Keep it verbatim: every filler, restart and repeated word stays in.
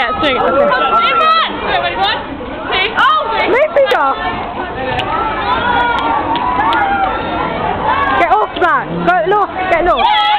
Yeah, swing it. Okay. Ready, one, two, oh! Move, Peter! Get off that! Go, look! Get lost!